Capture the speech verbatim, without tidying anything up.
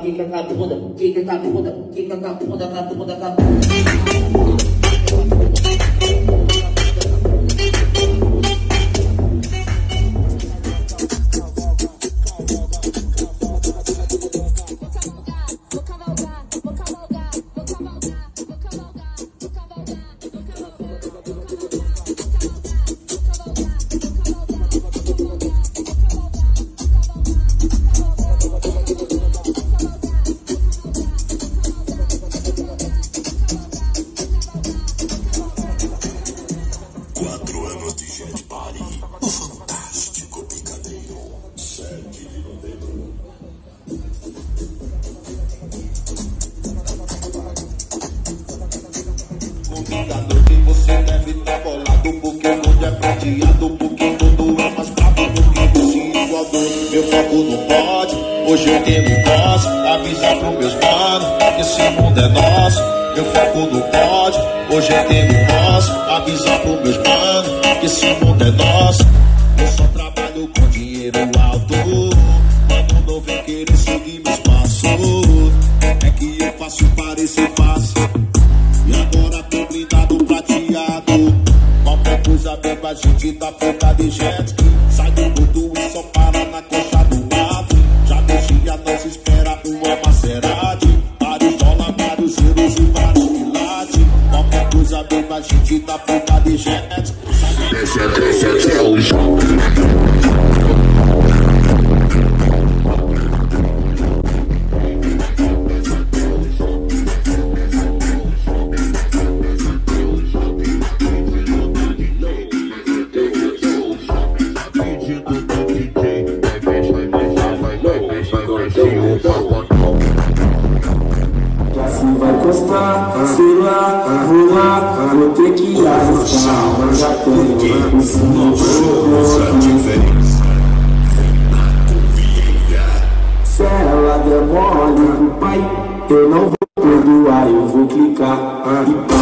quica com a bunda, quica com a bunda, quica com a bunda, com a bunda, com a bunda. Você deve estar bolado porque o mundo é prateado, porque tudo é mais brabo do que você igualdou. Meu foco não pode, hoje eu tenho voz, avisar pros meus manos que esse mundo é nosso. Meu foco não pode, hoje eu tenho voz, avisar pros meus manos que esse mundo é nosso. Eu só trabalho com dinheiro alto, mano não vem querer seguir meus passos. É que eu faço parecer fácil, e agora tô blindado prateado. Qualquer coisa mesmo a gente tá focado em jet ski. Sai do mundo e só para na coxa do mato. Já deixei a nossa espera uma Maserati. Vários dólares, vários euros e vários quilates. Qualquer coisa mesmo a gente tá focado em jet ski. Desce, desce até o chão. Assim vai encostar, sei lá, rolar, vou ter que arriscar, mas já tenho o sim, se ela der mole pro pai, eu não vou perdoar, eu vou clicar e pá.